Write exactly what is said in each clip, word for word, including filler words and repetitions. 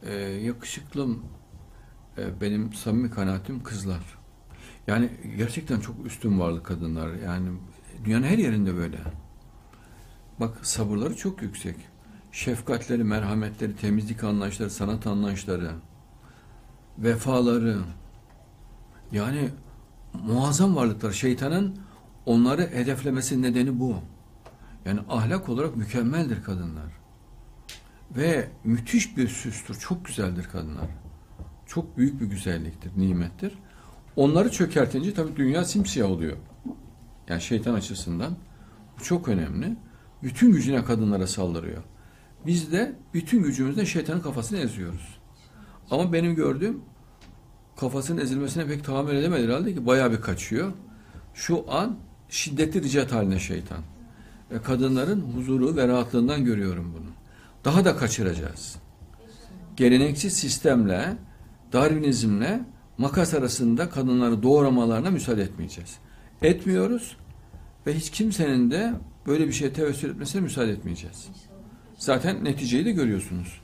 Ee, yakışıklım, e, benim samimi kanaatim kızlar. Yani gerçekten çok üstün varlık kadınlar. Yani dünyanın her yerinde böyle. Bak, sabırları çok yüksek. Şefkatleri, merhametleri, temizlik anlayışları, sanat anlayışları, vefaları. Yani muazzam varlıklar. Şeytanın onları hedeflemesi nedeni bu. Yani ahlak olarak mükemmeldir kadınlar. Ve müthiş bir süstür. Çok güzeldir kadınlar. Çok büyük bir güzelliktir, nimettir. Onları çökertince tabii dünya simsiyah oluyor. Yani şeytan açısından. Bu çok önemli. Bütün gücüne kadınlara saldırıyor. Biz de bütün gücümüzle şeytanın kafasını eziyoruz. Ama benim gördüğüm, kafasının ezilmesine pek tahammül edemedi herhalde ki bayağı bir kaçıyor. Şu an şiddetli ricat haline şeytan. Ve kadınların huzuru ve rahatlığından görüyorum bunu. Daha da kaçıracağız. Geleneksel sistemle, Darwinizmle makas arasında kadınları doğramalarına müsaade etmeyeceğiz. Etmiyoruz ve hiç kimsenin de böyle bir şeye tevessül etmesine müsaade etmeyeceğiz. Zaten neticeyi de görüyorsunuz.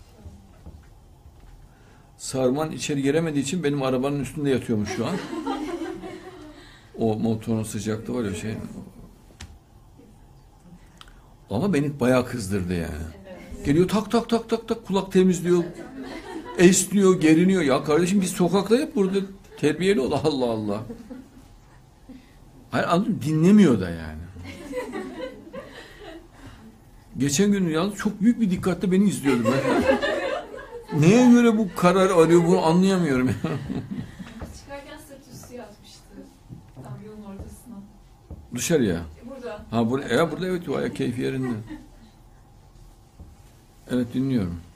Sarman içeri giremediği için benim arabanın üstünde yatıyormuş şu an. O motorun sıcaklığı var ya şey. Ama beni bayağı kızdırdı yani. Geliyor tak tak tak tak tak kulak temizliyor. Esniyor, geriniyor. Ya kardeşim biz sokakta hep burada terbiyeli ol. Allah Allah. Hayır, anladım, dinlemiyor da yani. Geçen gün yalnız çok büyük bir dikkatle beni izliyordu ben. Neye göre bu karar arıyor bunu anlayamıyorum. Çıkarken sırt üstü yatmıştı. Tam yolun ortasına. Dışarıya. E, burada. Ha burada, evet, burada evet, o ayak keyfi yerinde. Evet, dinliyorum.